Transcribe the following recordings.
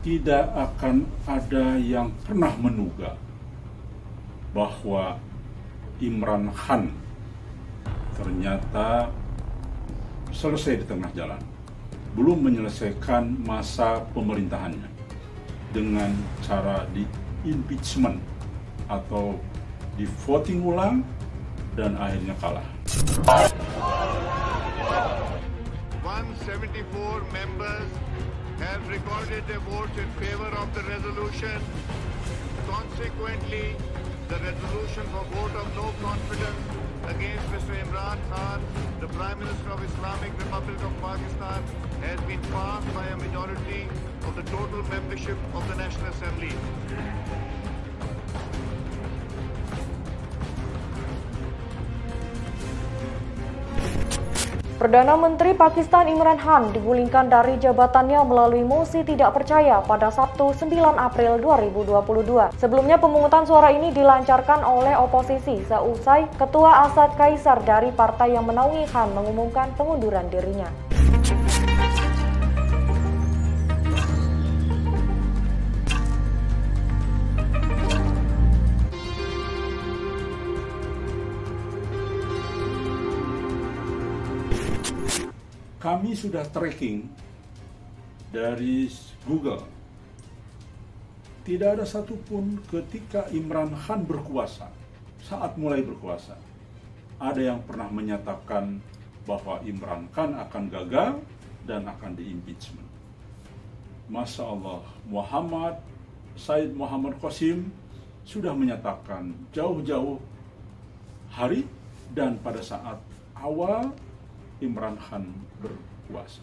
tidak akan ada yang pernah menduga bahwa Imran Khan ternyata selesai di tengah jalan, belum menyelesaikan masa pemerintahannya dengan cara di impeachment atau di voting ulang dan akhirnya kalah. 174 members have recorded their votes in favor of the resolution. Consequently, the resolution for vote of no confidence against Mr. Imran Khan, the Prime Minister of Islamic Republic of Pakistan, has been passed by a majority of the total membership of the National Assembly. Perdana Menteri Pakistan Imran Khan digulingkan dari jabatannya melalui mosi tidak percaya pada Sabtu 9 April 2022. Sebelumnya pemungutan suara ini dilancarkan oleh oposisi seusai Ketua Asad Kaisar dari partai yang menaungi Khan mengumumkan pengunduran dirinya. Kami sudah tracking dari Google. Tidak ada satupun ketika Imran Khan berkuasa, saat mulai berkuasa, ada yang pernah menyatakan bahwa Imran Khan akan gagal dan akan di-impeachment. Masya Allah, Said Muhammad Qasim sudah menyatakan jauh-jauh hari dan pada saat awal Imran Khan berkuasa.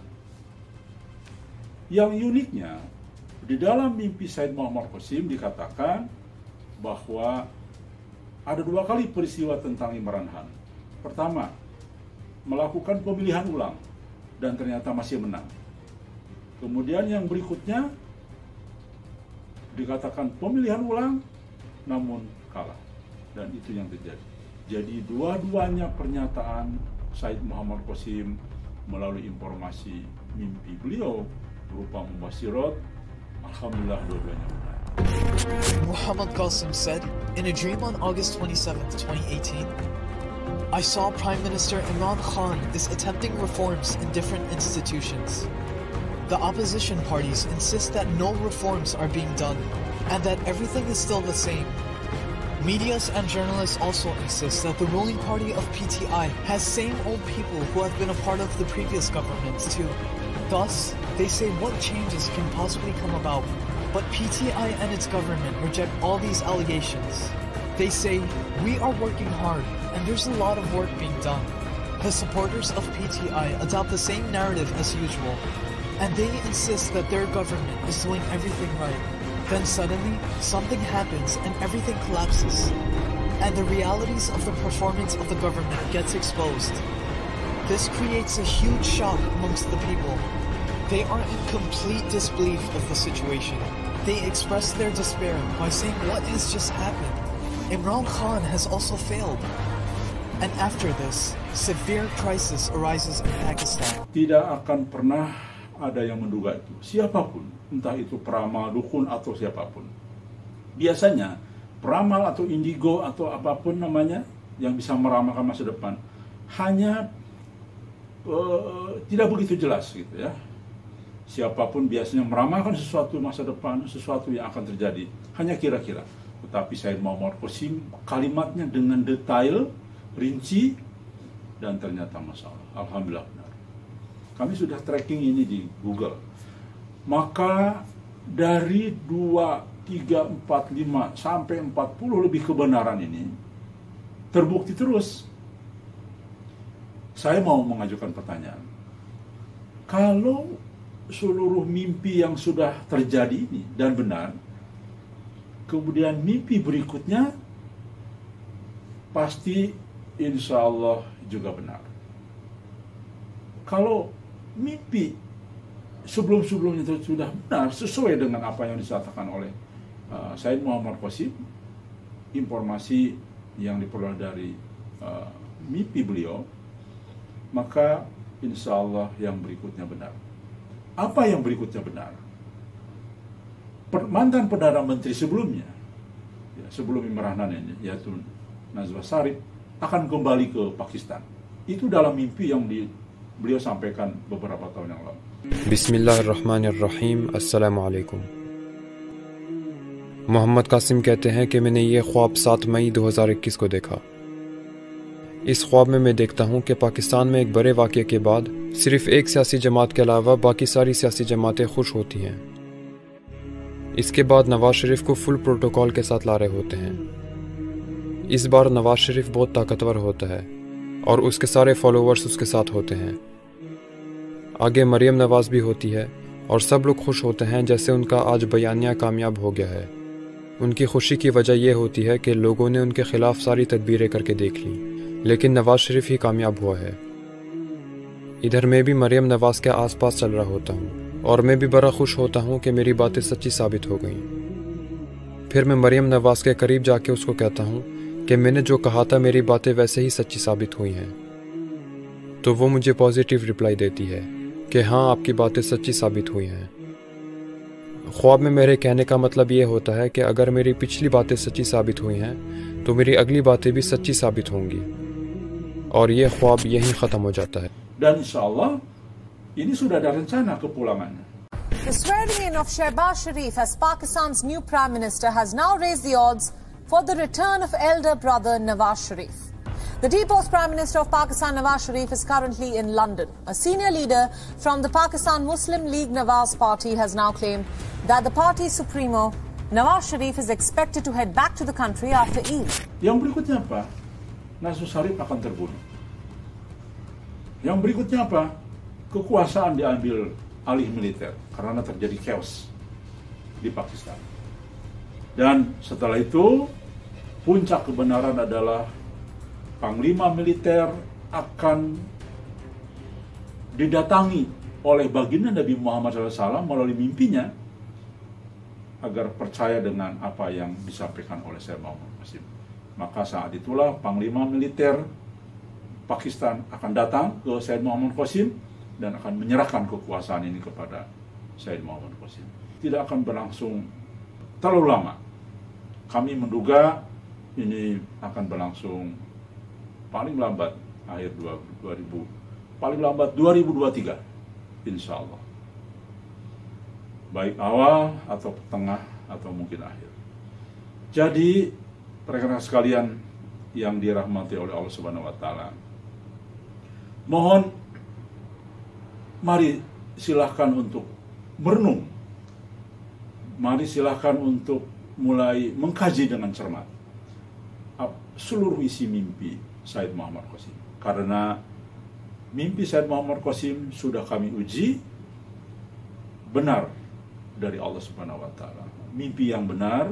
Yang uniknya, di dalam mimpi Said Muhammad Qasim dikatakan bahwa ada dua kali peristiwa tentang Imran Khan. Pertama, melakukan pemilihan ulang dan ternyata masih menang. Kemudian yang berikutnya dikatakan pemilihan ulang namun kalah, dan itu yang terjadi. Jadi dua-duanya pernyataan Said Muhammad Qasim melalui informasi mimpi beliau berupa mubasyirat, alhamdulillah dua-duanya benar. Muhammad Qasim said in a dream on August 27, 2018, I saw Prime Minister Imran Khan is attempting reforms in different institutions. The opposition parties insist that no reforms are being done and that everything is still the same. Medias and journalists also insist that the ruling party of PTI has same old people who have been a part of the previous governments too. Thus, they say what changes can possibly come about, but PTI and its government reject all these allegations. They say, we are working hard and there's a lot of work being done. The supporters of PTI adopt the same narrative as usual, and they insist that their government is doing everything right. Then suddenly, something happens and everything collapses, and the realities of the performance of the government gets exposed. This creates a huge shock amongst the people. They are in complete disbelief of the situation. They express their despair by saying what has just happened. Imran Khan has also failed. And after this, severe crisis arises in Pakistan. Tidak akan pernah ada yang menduga itu, siapapun, entah itu peramal, dukun, atau siapapun. Biasanya, peramal atau indigo atau apapun namanya yang bisa meramalkan masa depan, hanya tidak begitu jelas gitu ya. Siapapun biasanya meramalkan sesuatu masa depan, sesuatu yang akan terjadi, hanya kira-kira. Tetapi Said Muhammad Qasim kalimatnya dengan detail, rinci, dan ternyata masalah. Alhamdulillah benar. Kami sudah tracking ini di Google. Maka dari 2, 3, 4, 5 sampai 40 lebih kebenaran ini terbukti terus. Saya mau mengajukan pertanyaan. Kalau seluruh mimpi yang sudah terjadi ini dan benar, kemudian mimpi berikutnya pasti insya Allah juga benar. Kalau mimpi sebelum-sebelumnya itu sudah benar sesuai dengan apa yang disampaikan oleh Said Muhammad Qasim, informasi yang diperoleh dari mimpi beliau, maka insya Allah yang berikutnya benar. Apa yang berikutnya benar? mantan Perdana Menteri sebelumnya, ya, sebelum Imran Khan ini, yaitu Nawaz Sharif, akan kembali ke Pakistan. Itu dalam mimpi yang beliau sampaikan beberapa tahun yang lalu. बिस्मिल्लाहिर्रहमानिर्रहीम अस्सलाम वालेकुम। मोहम्मद कासिम कहते हैं कि मैंने ये ख्वाब 7 मई 2021 को देखा। इस ख्वाब में मैं देखता हूँ कि पाकिस्तान में एक बड़े वाक़ये के बाद सिर्फ एक सियासी जमात के अलावा बाकी सारी सियासी जमातें खुश होती हैं। इसके बाद नवाज शरीफ को फुल प्रोटोकॉल के साथ ला रहे होते हैं। इस बार नवाज शरीफ बहुत ताकतवर होता है और उसके सारे फॉलोअर्स उसके साथ होते हैं। आगे मरियम नवाज भी होती है और सब लोग खुश होते हैं जैसे उनका आज बयानिया कामयाब हो गया है। उनकी खुशी की वजह यह होती है कि लोगों ने उनके खिलाफ सारी तदबीरें करके देख ली, लेकिन नवाज शरीफ ही कामयाब हुआ है। इधर मैं भी मरियम नवाज के आसपास चल रहा होता हूँ और मैं भी बड़ा खुश होता हूँ कि मेरी बातें सच्ची साबित हो गईं। फिर मैं मरियम नवाज के करीब जाके उसको कहता हूँ कि मैंने जो कहा था मेरी बातें वैसे ही सच्ची साबित हुई हैं। तो वो मुझे पॉजिटिव रिप्लाई देती है कि हाँ, आपकी बातें सच्ची साबित हुई हैं। ख्वाब में मेरे कहने का मतलब ये होता है कि अगर मेरी पिछली बातें सच्ची साबित हुई हैं तो मेरी अगली बातें भी सच्ची साबित होंगी और ये ख्वाब यहीं ख़त्म हो जाता है। Dan insyaallah ini sudah ada rencana kepulangannya. The swearing in of Shehbaz Sharif as Pakistan's new Prime Minister has now raised the odds for the return of elder brother Nawaz Sharif. The deposed Prime Minister of Pakistan, Nawaz Sharif, is currently in London. A senior leader from the Pakistan Muslim League Nawaz Party has now claimed that the party's supremo, Nawaz Sharif, is expected to head back to the country after Eid. Yang berikutnya apa? Nawaz Sharif akan terbunuh. Yang berikutnya apa? Kekuasaan diambil alih militer karena terjadi chaos di Pakistan. Dan setelah itu, puncak kebenaran adalah Panglima militer akan didatangi oleh baginda Nabi Muhammad SAW melalui mimpinya agar percaya dengan apa yang disampaikan oleh Sayyid Muhammad Qasim. Maka saat itulah Panglima militer Pakistan akan datang ke Sayyid Muhammad Qasim dan akan menyerahkan kekuasaan ini kepada Sayyid Muhammad Qasim. Tidak akan berlangsung terlalu lama. Kami menduga ini akan berlangsung paling lambat akhir 2023, insya Allah. Baik awal atau tengah atau mungkin akhir. Jadi, rekan-rekan sekalian yang dirahmati oleh Allah Subhanahu wa Ta'ala, mohon mari silahkan untuk merenung. Mari silahkan untuk mulai mengkaji dengan cermat seluruh isi mimpi Sayyid Muhammad Qasim. Karena mimpi Sayyid Muhammad Qasim sudah kami uji benar dari Allah Subhanahu wa Ta'ala. Mimpi yang benar,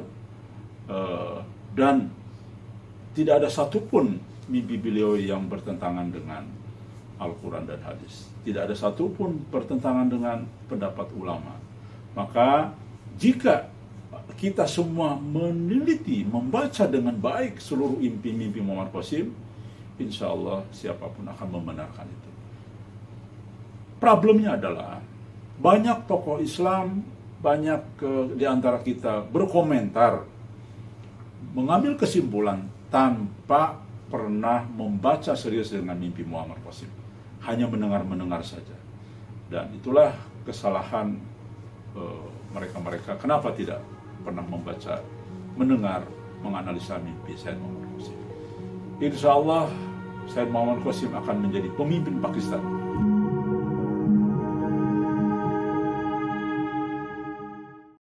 dan tidak ada satupun mimpi beliau yang bertentangan dengan Al-Quran dan hadis. Tidak ada satupun bertentangan dengan pendapat ulama. Maka jika kita semua meneliti, membaca dengan baik seluruh mimpi Muhammad Qasim, insya Allah siapapun akan membenarkan itu. Problemnya adalah banyak tokoh Islam, banyak di antara kita berkomentar, mengambil kesimpulan tanpa pernah membaca serius dengan mimpi Muhammad Qasim. Hanya mendengar-mendengar saja. Dan itulah kesalahan mereka-mereka. Kenapa tidak pernah membaca, mendengar, menganalisa mimpi Sayyid Muhammad Qasim. Insya Allah Sayyid Muhammad Qasim akan menjadi pemimpin Pakistan